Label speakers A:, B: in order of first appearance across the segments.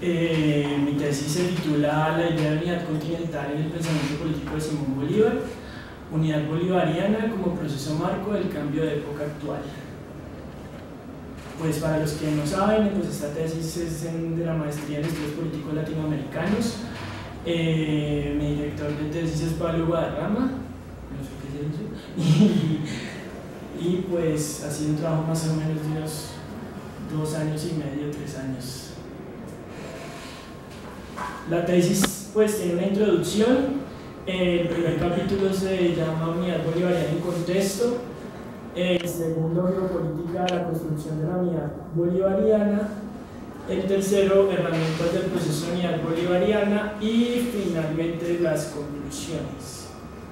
A: Mi tesis se titula La idea de unidad continental en el pensamiento político de Simón Bolívar, unidad bolivariana como proceso marco del cambio de época actual. Pues para los que no saben, pues esta tesis es de la maestría en estudios políticos latinoamericanos. Mi director de tesis es Pablo Guadarrama, no sé qué es eso, y pues ha sido un trabajo más o menos de unos 2 años y medio, 3 años. La tesis pues tiene una introducción. El primer capítulo se llama Unidad Bolivariana en Contexto. El segundo, Geopolítica de la construcción de la unidad bolivariana. El tercero, herramientas del proceso de unidad bolivariana. Y finalmente, las conclusiones.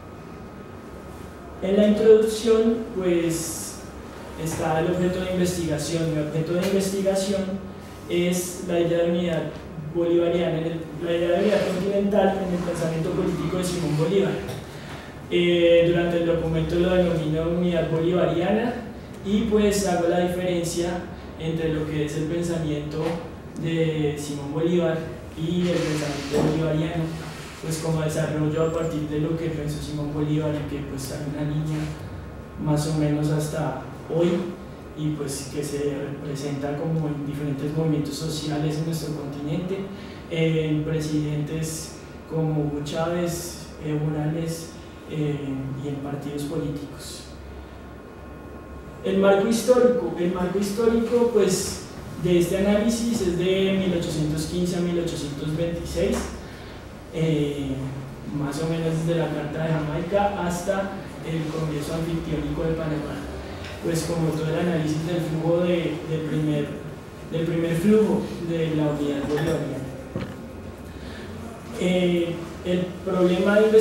A: En la introducción, pues, está el objeto de investigación. Mi objeto de investigación es la idea de unidad bolivariana, la idea de unidad continental en el pensamiento político de Simón Bolívar. Durante el documento lo denomino unidad bolivariana y pues hago la diferencia entre lo que es el pensamiento de Simón Bolívar y el pensamiento bolivariano, pues como desarrollo a partir de lo que pensó Simón Bolívar y que pues hay una línea más o menos hasta hoy y pues que se representa como en diferentes movimientos sociales en nuestro continente, en presidentes como Hugo Chávez, Evo Morales, y en partidos políticos. El marco histórico pues, de este análisis es de 1815 a 1826, más o menos desde la Carta de Jamaica hasta el Congreso Anfictiónico de Panamá. Pues como todo el análisis del flujo del primer flujo de la unidad bolivariana. El problema de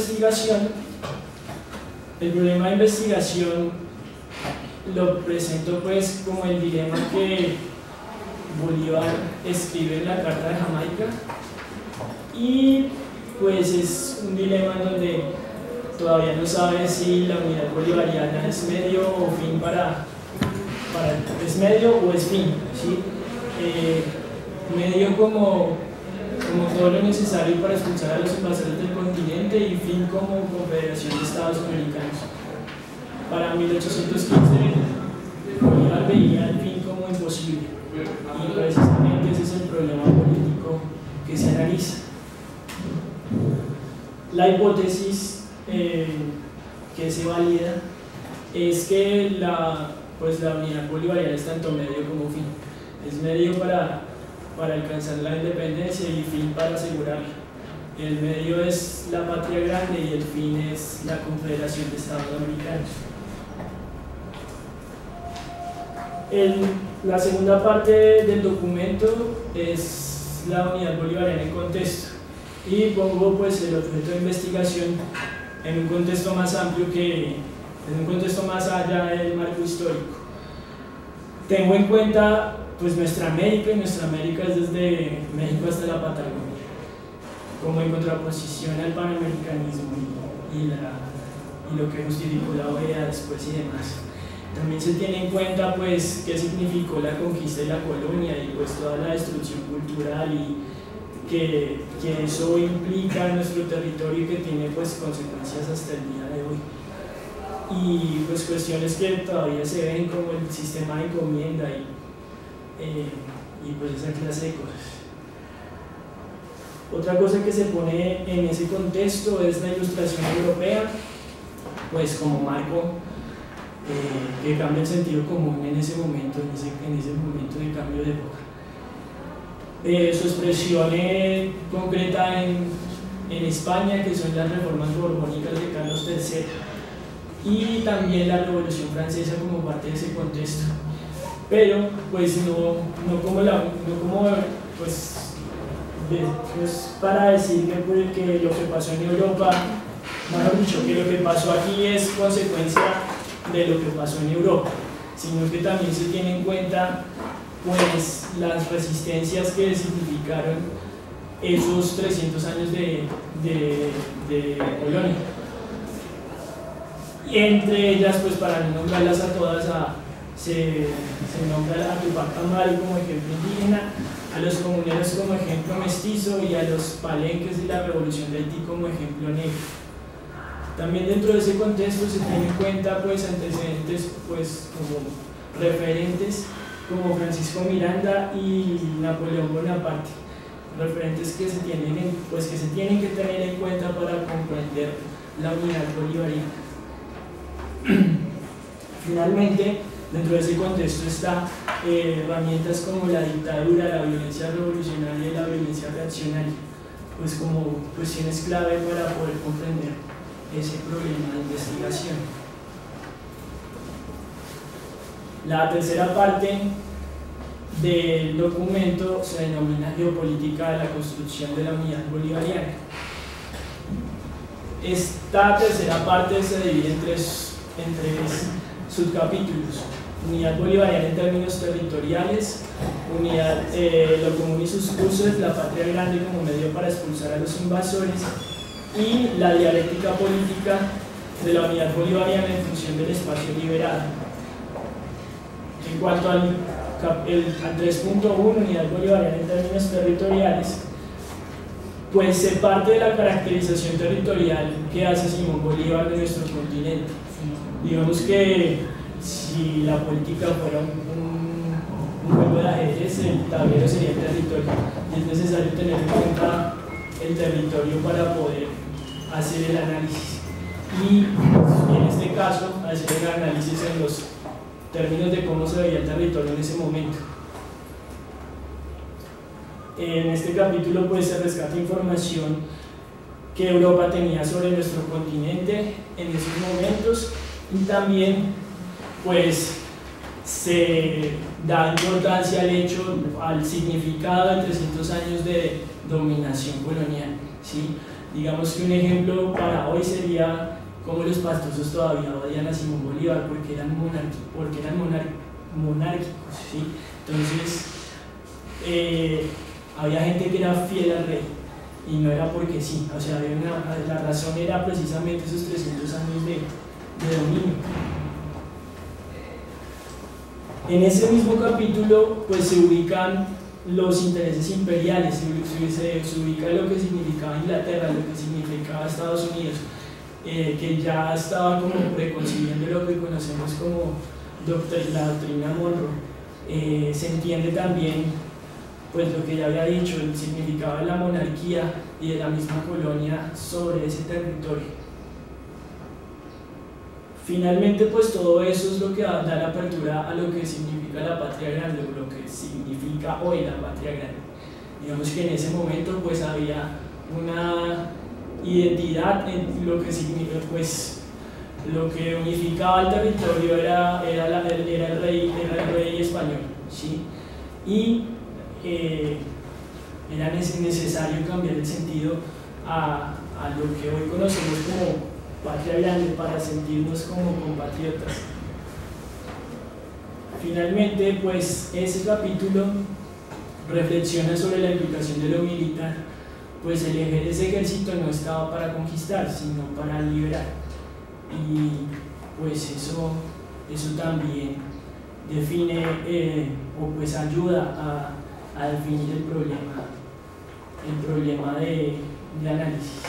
A: investigación lo presento pues como el dilema que Bolívar escribe en la Carta de Jamaica y pues es un dilema en donde todavía no sabe si la unidad bolivariana es medio o fin es medio o es fin, ¿sí? Medio como todo lo necesario para expulsar a los invasores del continente y fin como Confederación de Estados Americanos. Para 1815 Bolívar veía el fin como imposible y precisamente ese es el problema político que se analiza. La hipótesis que se valida es que la unidad bolivariana es tanto medio como fin. Es medio para alcanzar la independencia y fin para asegurarla. El medio es la patria grande y el fin es la Confederación de Estados Americanos. La segunda parte del documento es la unidad bolivariana en contexto y pongo pues el objeto de investigación en un contexto más amplio en un contexto más allá del marco histórico. Tengo en cuenta pues nuestra América, y nuestra América es desde México hasta la Patagonia, como en contraposición al panamericanismo y lo que justificó la OEA después y demás. También se tiene en cuenta pues qué significó la conquista y la colonia y pues toda la destrucción cultural y que eso implica en nuestro territorio y que tiene pues consecuencias hasta el día de hoy. Y pues cuestiones que todavía se ven como el sistema de encomienda y pues esa clase de cosas. Otra cosa que se pone en ese contexto es la ilustración europea, pues como marco que cambia el sentido común en ese momento de cambio de época. Su expresión concreta en España, que son las reformas borbónicas de Carlos III, y también la Revolución Francesa como parte de ese contexto. Pero, pues, no como para decir que lo que pasó en Europa, mejor dicho, que lo que pasó aquí es consecuencia de lo que pasó en Europa, sino que también se tiene en cuenta pues las resistencias que significaron esos 300 años de colonia. Y entre ellas, pues para no nombrarlas a todas, se nombra a Tupac Amaru como ejemplo indígena, a los comuneros como ejemplo mestizo y a los palenques de la Revolución de Haití como ejemplo negro. También dentro de ese contexto se tiene en cuenta pues, antecedentes pues, como referentes como Francisco Miranda y Napoleón Bonaparte, referentes que se tienen que tener en cuenta para comprender la unidad bolivariana. Finalmente, dentro de ese contexto está herramientas como la dictadura, la violencia revolucionaria y la violencia reaccionaria, pues como cuestiones clave para poder comprender ese problema de investigación. La tercera parte del documento se denomina Geopolítica de la construcción de la unidad bolivariana. Esta tercera parte se divide en tres subcapítulos: unidad bolivariana en términos territoriales, unidad, lo común y sus usos, la patria grande como medio para expulsar a los invasores, y la dialéctica política de la unidad bolivariana en función del espacio liberado. En cuanto al 3.1, unidad bolivariana en términos territoriales, pues se parte de la caracterización territorial que hace Simón Bolívar de nuestro continente. Digamos que si la política fuera un juego de ajedrez, el tablero sería el territorio, y es necesario tener en cuenta el territorio para poder hacer el análisis, y en este caso hacer el análisis en los términos de cómo se veía el territorio en ese momento. En este capítulo pues se rescata información que Europa tenía sobre nuestro continente en esos momentos, y también pues se da importancia al hecho, al significado de 300 años de dominación colonial, ¿sí? Digamos que un ejemplo para hoy sería cómo los pastusos todavía odian a Simón Bolívar porque eran monárquicos, ¿sí? Entonces había gente que era fiel al rey, y no era porque sí, o sea, la razón era precisamente esos 300 años de dominio. En ese mismo capítulo pues se ubican los intereses imperiales, se ubica lo que significaba Inglaterra, lo que significaba Estados Unidos, que ya estaba como preconcibiendo lo que conocemos como la doctrina Monroe. Se entiende también pues lo que ya había dicho, el significado de la monarquía y de la misma colonia sobre ese territorio. Finalmente, pues todo eso es lo que da la apertura a lo que significa la patria grande, o lo que significa hoy la patria grande. Digamos que en ese momento pues había una identidad en lo que significa, pues lo que unificaba el territorio era el rey español, ¿sí? Y era necesario cambiar el sentido a lo que hoy conocemos como patria grande para sentirnos como compatriotas. Finalmente, pues ese capítulo reflexiona sobre la implicación de lo militar, pues ese ejército no estaba para conquistar, sino para liberar, y pues eso también define o pues ayuda a definir el problema de análisis.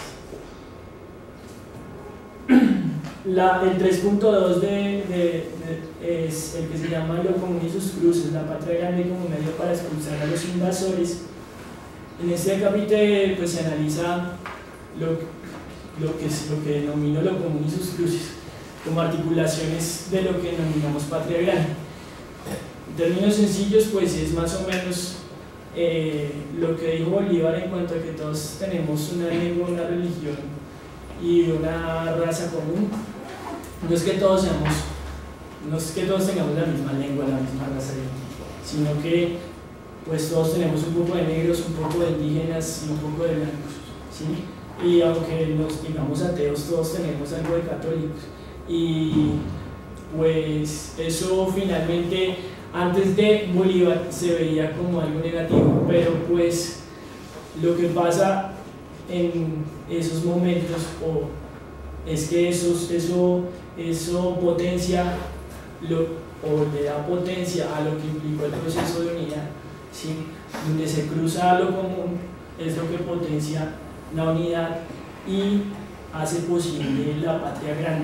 A: El 3.2 es el que se llama lo común y sus cruces, la patria grande como medio para expulsar a los invasores. En este capítulo pues, se analiza lo que denomino lo común y sus cruces, como articulaciones de lo que denominamos patria grande. En términos sencillos, pues es más o menos lo que dijo Bolívar en cuanto a que todos tenemos una lengua, una religión y una raza común. No es que todos tengamos la misma lengua, la misma raza, sino que pues todos tenemos un poco de negros, un poco de indígenas y un poco de blancos, ¿sí? Y aunque nos digamos ateos, todos tenemos algo de católicos, y pues eso finalmente antes de Bolívar se veía como algo negativo, pero pues lo que pasa en esos momentos es que eso potencia o le da potencia a lo que implicó el proceso de unidad, ¿sí? donde se cruza lo común, es lo que potencia la unidad y hace posible la patria grande.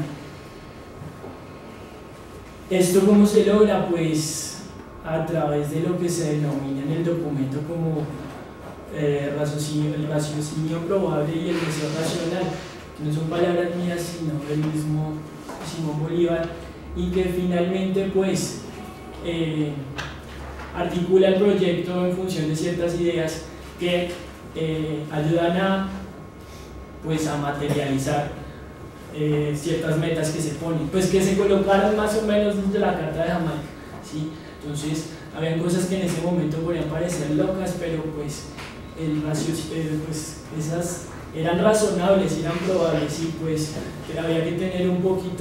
A: ¿Esto cómo se logra? Pues a través de lo que se denomina en el documento como el raciocinio probable y el deseo racional, que no son palabras mías sino del mismo Simón Bolívar, y que finalmente pues articula el proyecto en función de ciertas ideas que ayudan a materializar ciertas metas que se ponen, pues que se colocaron más o menos desde la Carta de Jamaica, ¿sí? Entonces habían cosas que en ese momento podían parecer locas, pero pues, esas eran razonables, eran probables, y pues había que tener un poquito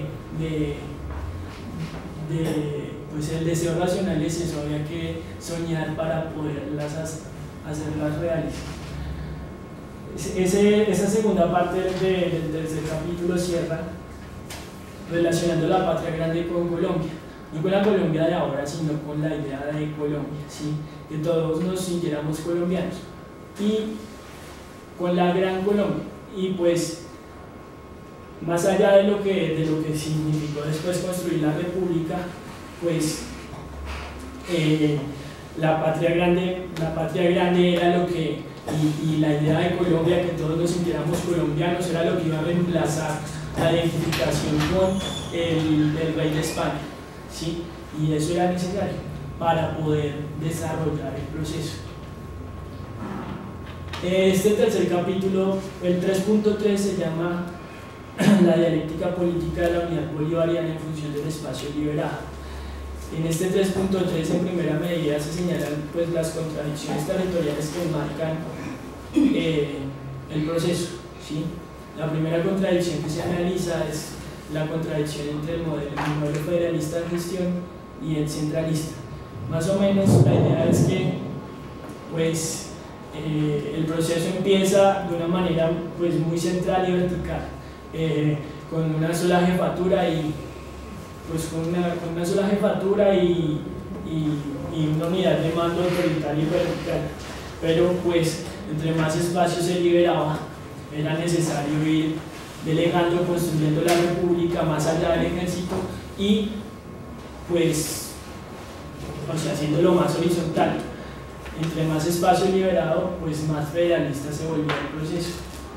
A: pues el deseo racional es eso, había que soñar para poderlas hacerlas reales. Esa segunda parte del tercer capítulo cierra relacionando la patria grande con Colombia, no con la Colombia de ahora, sino con la idea de Colombia, ¿sí? Que todos nos sintiéramos colombianos, y con la gran Colombia, y pues más allá de lo que significó después construir la república, pues la patria grande era lo que, y la idea de Colombia, que todos nos sintiéramos colombianos, era lo que iba a reemplazar la identificación con el rey de España, ¿sí? Y eso era necesario para poder desarrollar el proceso. Este tercer capítulo, el 3.3, se llama la dialéctica política de la unidad bolivariana en función del espacio liberado. En este 3.3, en primera medida, se señalan pues las contradicciones territoriales que marcan el proceso, ¿sí? La primera contradicción que se analiza es la contradicción entre el modelo federalista de gestión y el centralista. Más o menos la idea es que pues, el proceso empieza de una manera pues, muy central y vertical, con una sola jefatura y una unidad de mando autoritario y vertical, pero pues entre más espacio se liberaba, era necesario ir delegando, construyendo la república más allá del ejército y pues haciéndolo más horizontal. Entre más espacio liberado, pues más federalista se volvió el proceso.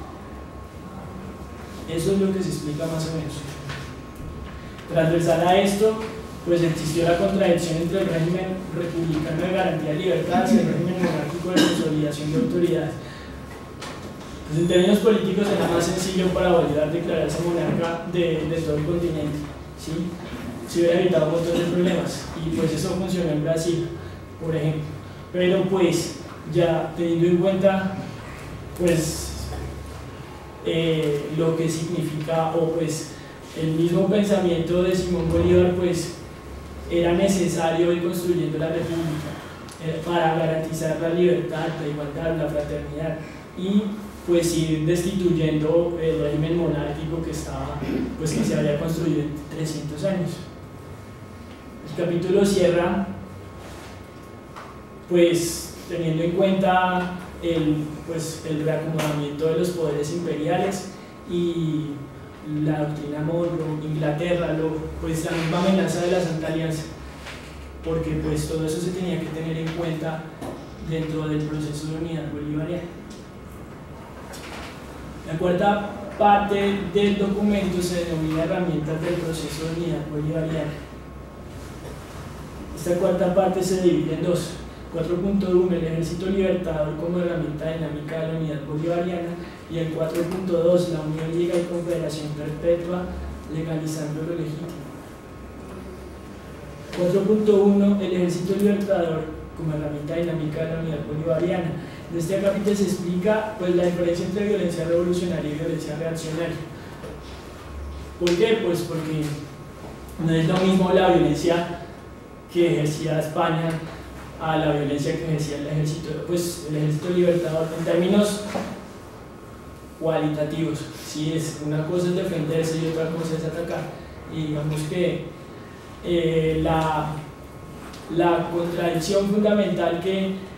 A: Eso es lo que se explica más o menos. Transversal a esto, pues existió la contradicción entre el régimen republicano de garantía de libertades y el régimen monárquico de consolidación de autoridades. Pues en términos políticos era más sencillo para Bolívar declararse monarca de todo el continente, ¿sí? Se hubiera evitado un montón de problemas, y pues eso funcionó en Brasil, por ejemplo. Pero pues ya teniendo en cuenta pues lo que significa, o pues el mismo pensamiento de Simón Bolívar, pues era necesario ir construyendo la república para garantizar la libertad, la igualdad, la fraternidad, y pues ir destituyendo el régimen monárquico que se había construido en 300 años. El capítulo cierra pues teniendo en cuenta el reacomodamiento de los poderes imperiales y la doctrina Monroe, Inglaterra, pues la misma amenaza de la Santa Alianza, porque pues todo eso se tenía que tener en cuenta dentro del proceso de unidad bolivariana. La cuarta parte del documento se denomina herramientas del proceso de unidad bolivariana. Esta cuarta parte se divide en dos. 4.1, el ejército libertador como herramienta dinámica de la unidad bolivariana, y el 4.2, la unión, liga y confederación perpetua legalizando lo legítimo. 4.1, el ejército libertador como herramienta dinámica de la unidad bolivariana. En este capítulo se explica pues, la diferencia entre violencia revolucionaria y violencia reaccionaria. ¿Por qué? Pues porque no es lo mismo la violencia que ejercía España a la violencia que ejercía el ejército libertador en términos cualitativos. Sí, una cosa es defenderse y otra cosa es atacar, y digamos que la contradicción fundamental que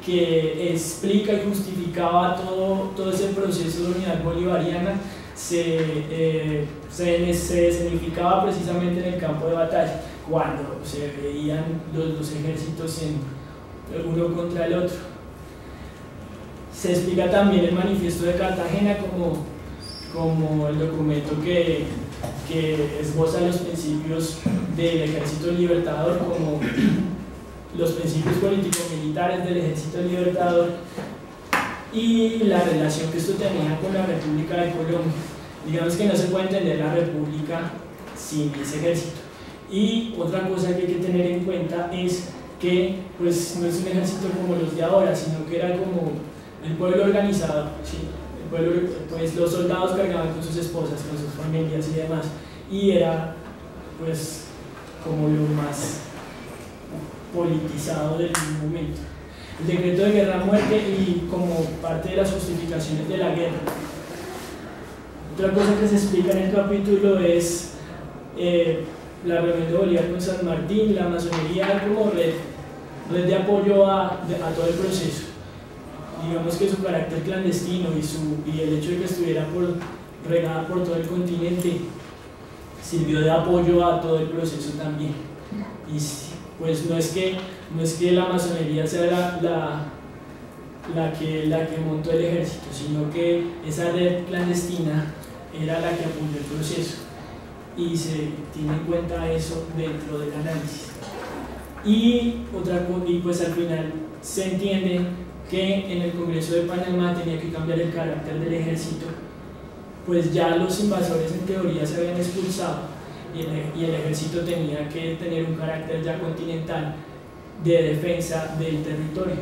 A: que explica y justificaba todo ese proceso de unidad bolivariana se escenificaba precisamente en el campo de batalla, cuando se veían los ejércitos uno contra el otro. Se explica también el Manifiesto de Cartagena como el documento que esboza los principios del Ejército Libertador, como los principios político-militares del Ejército Libertador y la relación que esto tenía con la República de Colombia. Digamos que no se puede entender la República sin ese ejército. Y otra cosa que hay que tener en cuenta es que pues, no es un ejército como los de ahora, sino que era como el pueblo organizado, ¿sí? El pueblo, pues los soldados cargaban con sus esposas, con sus familias y demás, y era pues como lo más politizado del momento. El decreto de guerra a muerte y como parte de las justificaciones de la guerra. Otra cosa que se explica en el capítulo es la rebelión de Bolívar con San Martín, la masonería como red de apoyo a todo el proceso. Digamos que su carácter clandestino y el hecho de que estuviera regada por todo el continente sirvió de apoyo a todo el proceso también. Y pues no es que la masonería sea la que montó el ejército, sino que esa red clandestina era la que apoyó el proceso, y se tiene en cuenta eso dentro del análisis. Y pues al final se entiende que en el Congreso de Panamá tenía que cambiar el carácter del ejército, pues ya los invasores en teoría se habían expulsado y el ejército tenía que tener un carácter ya continental de defensa del territorio.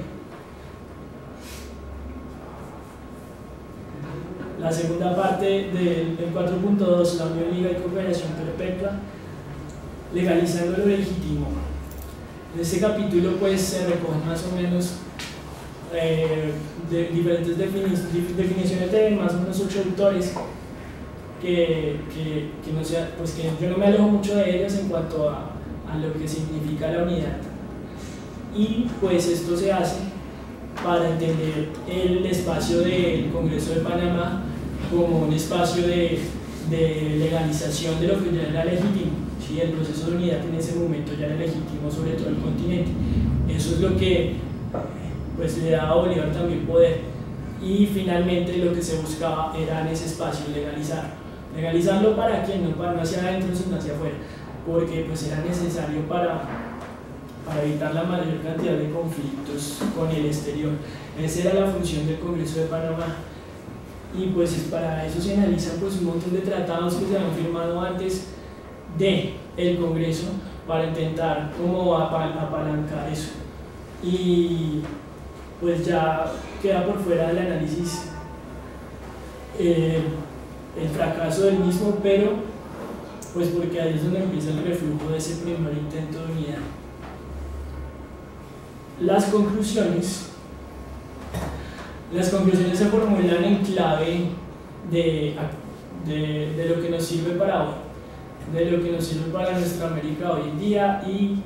A: La segunda parte del 4.2, la unión, liga y cooperación perpetua, legalizando lo legítimo. En este capítulo pues se recogen más o menos diferentes definiciones de más o menos 8 autores que no sea, pues que yo no me alejo mucho de ellos en cuanto a lo que significa la unidad. Y pues esto se hace para entender el espacio del Congreso de Panamá como un espacio de legalización de lo que ya era legítimo. ¿Sí? El proceso de unidad en ese momento ya era legítimo sobre todo el continente. Eso es lo que pues, le daba a Bolívar también poder. Y finalmente lo que se buscaba era en ese espacio legalizarlo para quién, no hacia adentro sino hacia afuera, porque pues era necesario para evitar la mayor cantidad de conflictos con el exterior. Esa era la función del Congreso de Panamá, y pues para eso se analizan pues un montón de tratados que se han firmado antes del Congreso para intentar como apalancar eso, y pues ya queda por fuera del análisis el fracaso del mismo, pero pues porque ahí es donde empieza el reflujo de ese primer intento de unidad. Las conclusiones se formulan en clave de lo que nos sirve para hoy, de lo que nos sirve para nuestra América hoy en día,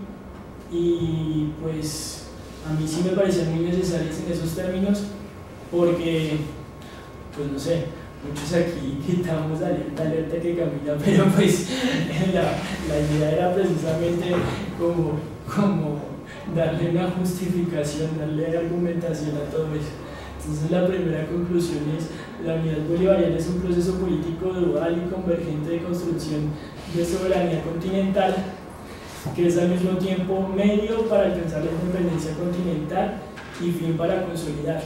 A: y pues a mí sí me parecían muy necesarias en esos términos, porque pues no sé, muchos aquí quitamos alerta que camina, pero pues la idea era precisamente como darle una justificación, darle argumentación a todo eso. Entonces la primera conclusión es: la unidad bolivariana es un proceso político dual y convergente de construcción de soberanía continental, que es al mismo tiempo medio para alcanzar la independencia continental y fin para consolidar.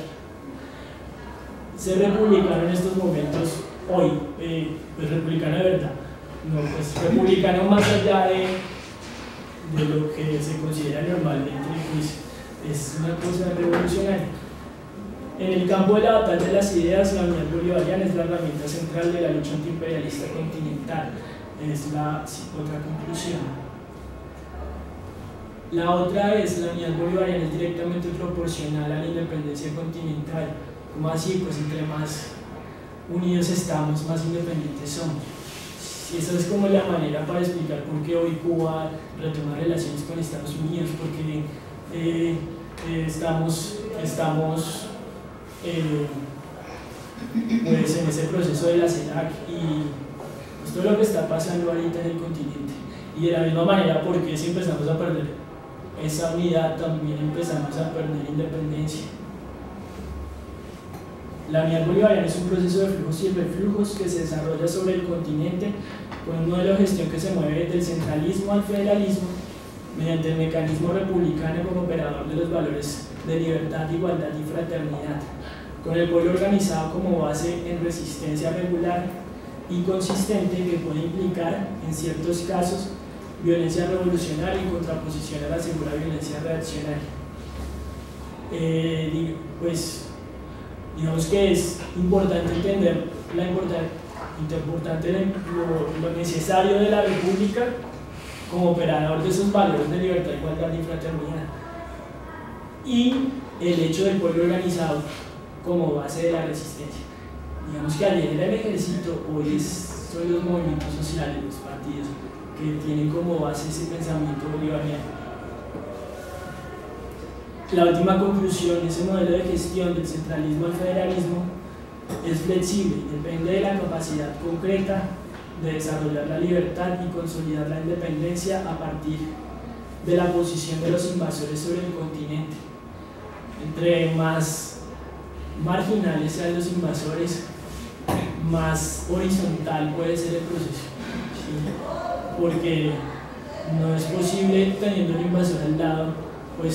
A: Ser republicano en estos momentos, hoy, pues republicano de verdad, no, pues republicano más allá de lo que se considera normalmente, pues es una cosa revolucionaria. En el campo de la batalla de las ideas, la unidad bolivariana es la herramienta central de la lucha antiimperialista continental. Es la otra conclusión. La otra es: la unidad bolivariana es directamente proporcional a la independencia continental. ¿Cómo así? Pues entre más unidos estamos, más independientes somos. Y esa es como la manera para explicar por qué hoy Cuba retoma relaciones con Estados Unidos, porque estamos estamos pues en ese proceso de la CELAC y pues, todo lo que está pasando ahorita en el continente. Y de la misma manera, porque si empezamos a perder esa unidad, también empezamos a perder independencia. La unidad bolivariana es un proceso de flujos y reflujos que se desarrolla sobre el continente con un modelo de gestión que se mueve desde el centralismo al federalismo mediante el mecanismo republicano como operador de los valores de libertad, igualdad y fraternidad, con el pueblo organizado como base en resistencia regular y consistente que puede implicar, en ciertos casos, violencia revolucionaria en contraposición a la segura violencia reaccionaria. Pues digamos que es importante entender lo necesario de la República como operador de esos valores de libertad, igualdad y fraternidad, y el hecho del pueblo organizado como base de la resistencia. Digamos que ayer era el ejército, hoy son los movimientos sociales, los partidos, que tienen como base ese pensamiento bolivariano. La última conclusión, ese modelo de gestión del centralismo al federalismo es flexible, depende de la capacidad concreta de desarrollar la libertad y consolidar la independencia a partir de la posición de los invasores sobre el continente. Entre más marginales sean los invasores, más horizontal puede ser el proceso, ¿sí? Porque no es posible, teniendo un invasor al lado, pues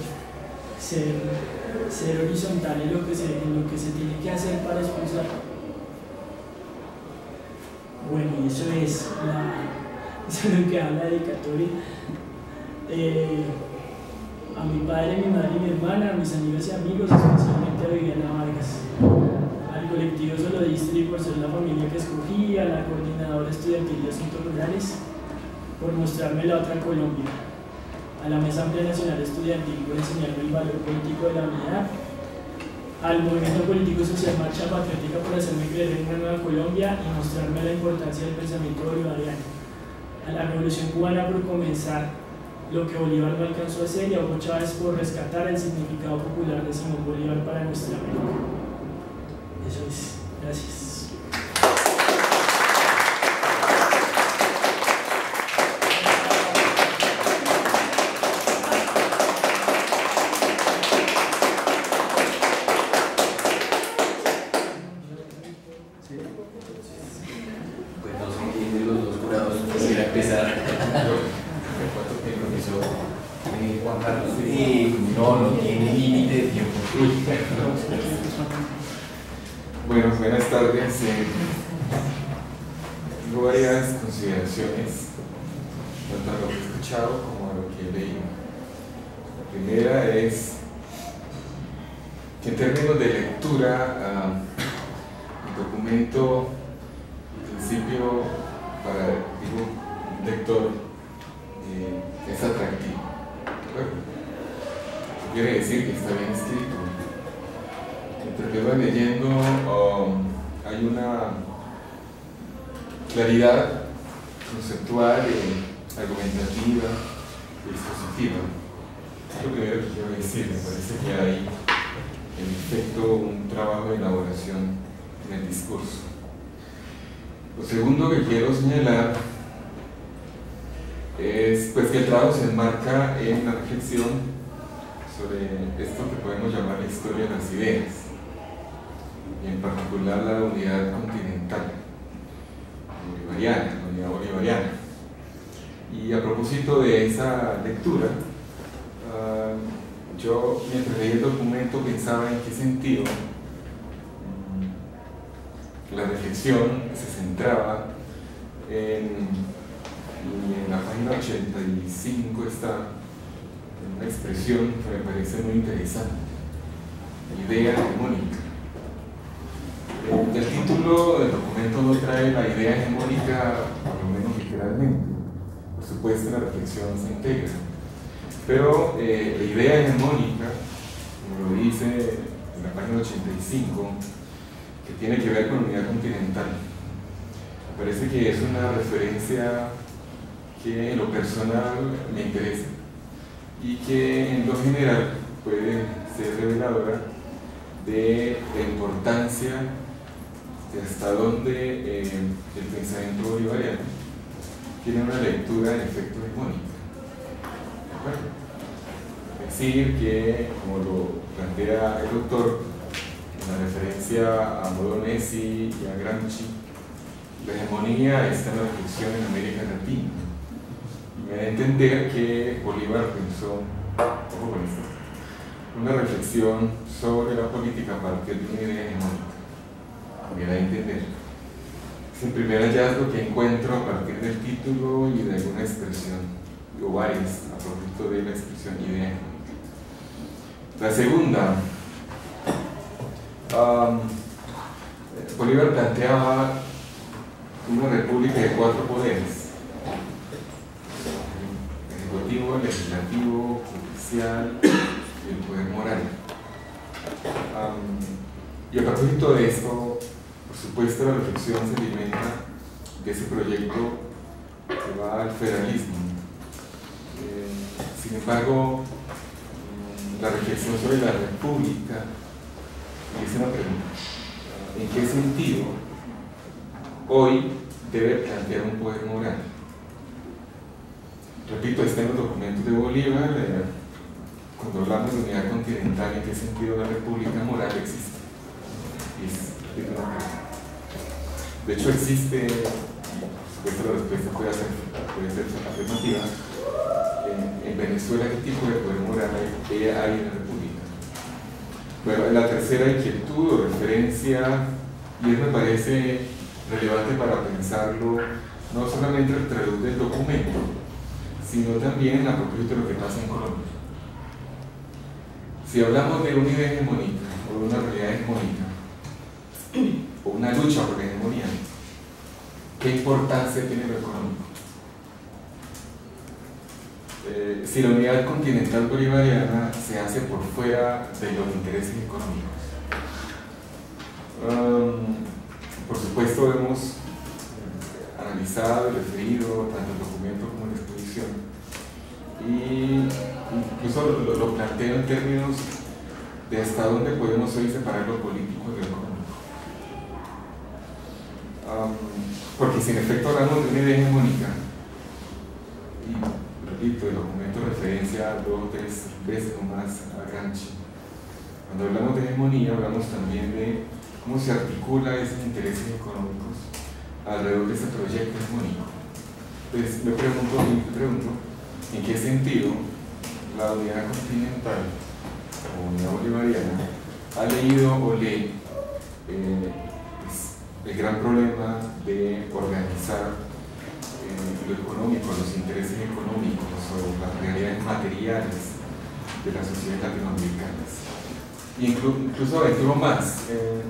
A: ser horizontal en lo que se tiene que hacer para expulsar. Bueno, y eso es lo que habla la dedicatoria. A mi padre, mi madre y mi hermana, a mis amigas y amigos, especialmente a Viviana Vargas, al colectivo Solo Distri por ser la familia que escogí, a la coordinadora estudiantil de asuntos rurales por mostrarme la otra Colombia, a la Mesa Amplia Nacional Estudiantil por enseñarme el valor político de la unidad, al Movimiento Político Social Marcha Patriótica por hacerme creer en una nueva Colombia y mostrarme la importancia del pensamiento bolivariano, a la Revolución Cubana por comenzar lo que Bolívar no alcanzó a hacer y a Hugo Chávez por rescatar el significado popular de Simón Bolívar para nuestra América. Eso es. Gracias.
B: No tiene límite de tiempo. Bueno, buenas tardes. Tengo varias consideraciones, tanto a lo que he escuchado como a lo que he leído. La primera es que en términos de lectura, el documento, en principio, para un lector, es atractivo. Quiere decir que está bien escrito. Mientras que voy leyendo, hay una claridad conceptual, argumentativa y expositiva. Es lo primero que quiero decir. Me parece que hay, en efecto, un trabajo de elaboración en el discurso. Lo segundo que quiero señalar es pues, que el trabajo se enmarca en la reflexión sobre esto que podemos llamar la historia de las ideas, y en particular la unidad continental bolivariana, la unidad bolivariana. Y a propósito de esa lectura, yo mientras leía el documento pensaba en qué sentido la reflexión se centraba y en la página 85 está una expresión que me parece muy interesante: idea hegemónica. El título del documento no trae la idea hegemónica, por lo menos literalmente. Por supuesto, la reflexión se integra. Pero la idea hegemónica, como lo dice en la página 85, que tiene que ver con la unidad continental, me parece que es una referencia que en lo personal me interesa y que en lo general puede ser reveladora de la importancia de hasta dónde el pensamiento bolivariano tiene una lectura en efecto hegemónica. ¿De acuerdo? Es decir, que, como lo plantea el autor en la referencia a Moronesi y a Gramsci, la hegemonía está en la reflexión en América Latina. Y me da a entender que Bolívar pensó, ojo con esto, una reflexión sobre la política a partir de una idea hegemónica. Me da a entender. Es el primer hallazgo que encuentro a partir del título y de alguna expresión, o varias, a propósito de la expresión idea hegemónica. La segunda, Bolívar planteaba una república de 4 poderes: ejecutivo, legislativo, judicial y el poder moral. Y a propósito de esto, por supuesto, la reflexión se alimenta de ese proyecto que va al federalismo. Sin embargo, la reflexión sobre la república es una pregunta: ¿en qué sentido hoy debe plantear un poder moral? Repito, está en los documentos de Bolívar. Cuando hablamos de unidad continental, ¿en qué sentido la república moral existe? De hecho, existe, por supuesto la respuesta puede ser afirmativa. En Venezuela, ¿qué tipo de poder moral hay en la república? Bueno, la tercera inquietud o referencia, y me parece relevante para pensarlo no solamente a través del documento, sino también a propósito de lo que pasa en Colombia. Si hablamos de una idea hegemónica o de una realidad hegemónica o una lucha por la hegemonía, ¿qué importancia tiene lo económico? Si la unidad continental bolivariana se hace por fuera de los intereses económicos, por supuesto hemos analizado y referido tanto el documento como la exposición, y incluso lo planteo en términos de hasta dónde podemos hoy separar lo político de lo económico. Porque si en efecto hablamos de una idea hegemónica, y repito, el documento referencia 2 o 3 veces nomás a Gramsci, cuando hablamos de hegemonía hablamos también de cómo se articula esos intereses económicos alrededor de ese proyecto hegemónico. Entonces me pregunto ¿en qué sentido la unidad continental o unidad bolivariana ha leído o lee el gran problema de organizar lo económico, los intereses económicos o las realidades materiales de las sociedades latinoamericanas? Incluso aventuro más,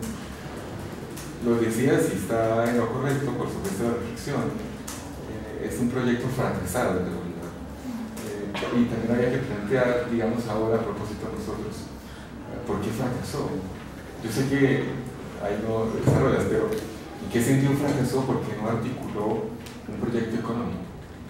B: lo decía, si está en lo correcto, por supuesto la reflexión, es un proyecto fracasado de Bolívar. Y también había que plantear, digamos ahora a propósito de nosotros, ¿por qué fracasó? Yo sé que ahí no desarrollas, pero ¿en qué sentido fracasó? Porque no articuló un proyecto económico.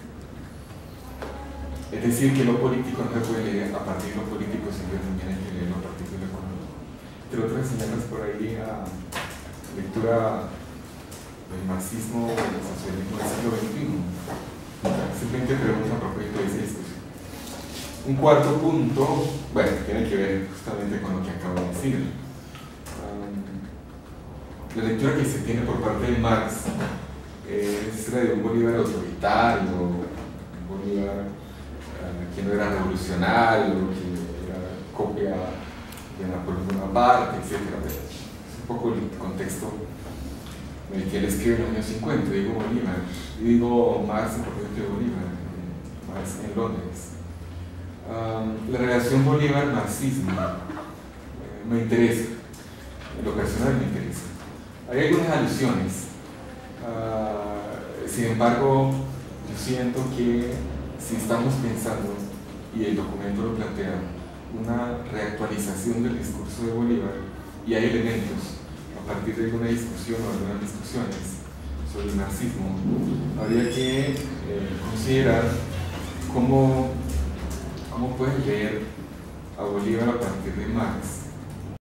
B: Es decir, que lo político no se puede leer a partir de lo político, sino también hay que leerlo a partir de lo económico. Entre otras señalas por ahí a lectura del marxismo o del socialismo del siglo XXI. Simplemente pregunto a propósito de esa discusión. Un cuarto punto, bueno, tiene que ver justamente con lo que acabo de decir. La lectura que se tiene por parte de Marx es la de un Bolívar autoritario, un Bolívar que no era revolucionario, que era copia de Napoleón Bonaparte, etc. Es un poco el contexto en el que él escribe en los años 50, digo Bolívar, y digo Marx en propósito de Bolívar, Marx en Londres. La relación Bolívar-marxismo me interesa, en lo personal me interesa. Hay algunas alusiones, sin embargo, yo siento que si estamos pensando, y el documento lo plantea, una reactualización del discurso de Bolívar, y hay elementos a partir de alguna discusión o algunas discusiones sobre el marxismo, habría que considerar cómo pueden leer a Bolívar a partir de Marx,